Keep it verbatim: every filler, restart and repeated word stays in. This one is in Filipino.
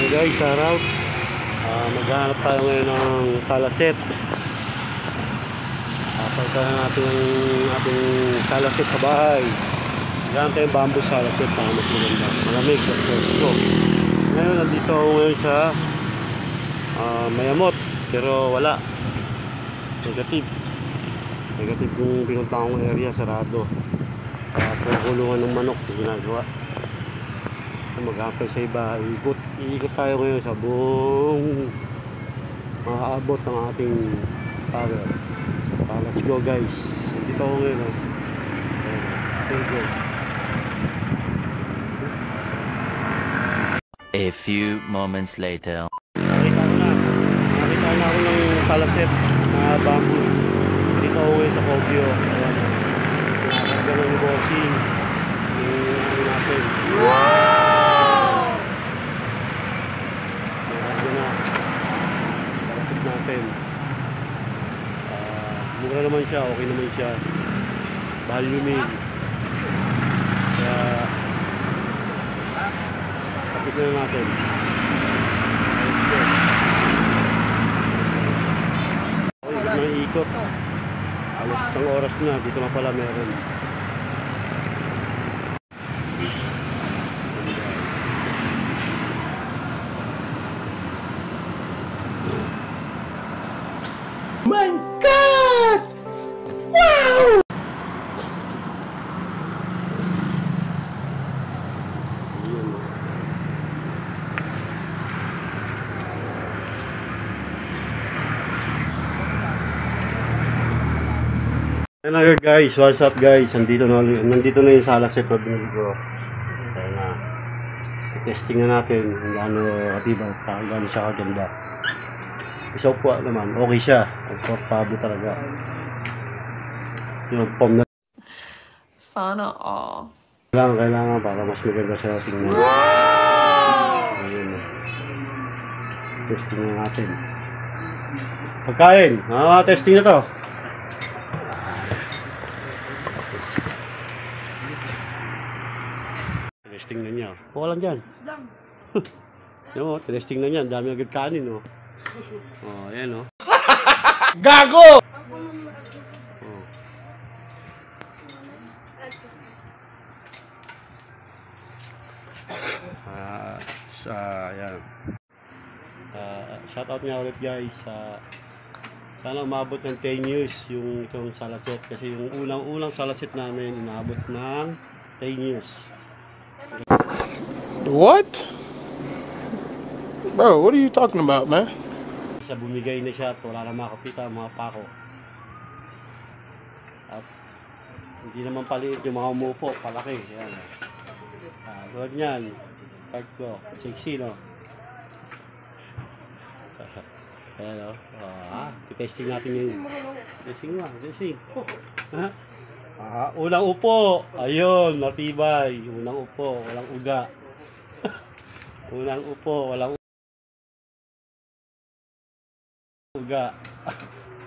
guys, shoutout. Uh, maghanap tayo ngayon ng salaset. Papalitan na natin yung ating salaset sa bahay. Maghanap tayo yung bamboo salaset para mas maganda. Malamig sa presko. Ngayon, nandito ako ngayon sa uh, Mayamot. Pero wala. Negative. Negative yung pinunta akong area, sarado. Uh, pagkulungan ng manok, ginagawa. Maghapay sa iba, ikot, iikot tayo ngayon sa buong maaabot ng ating power. Uh, let's go guys. Dito ako ngayon. Uh, let's go. A few moments later. Nakita ko na. Nakita na ako ng salaset na bamboo. Dito ako ngayon sa Kogyo. Ayan. Nakakagano yung bossing. Yung ano natin. Wow! Natin. Uh, mura naman siya, okay naman siya. Value meal. Kaya tapos na natin. Okay, may ikot. Alas isang oras na, dito na pala meron. My God! Wow! Ayan na guys, what's up guys? Nandito na, nandito na yung salaset na binili ko. Kaya na, testing na natin kung gaano katibay, kung gaano siya kaganda. Isa po naman, okay siya. Comfortable talaga. Yung foam na sana all. kailangan, kailangan para mas maganda sa tingnan. Wow! Ayun. Testing na natin. Pagkain. Ah, testing na to. Testing na niya. O, lang dyan. Yan mo, testing na niya. Dami agad kanin, oh. Oh, ayan oh. Gago! Oh. Ah, sa ayan. Ah, shout out nga ulit guys sa uh, sana umabot ng ten years yung itong salaset kasi yung unang-unang salaset namin inabot ng ten years. What? Bro, what are you talking about, man? Sa bumigay na siya at wala na makapita mga pako. At hindi naman paliit yung mga umupo, palaki. Yan. Ah, tulad niyan. Tagko, sexy no. Ayan o. Ah, testing natin yun. Testing nga, testing. Ah, unang upo. Ayun, matibay. Unang upo, walang uga. Unang upo, walang uga.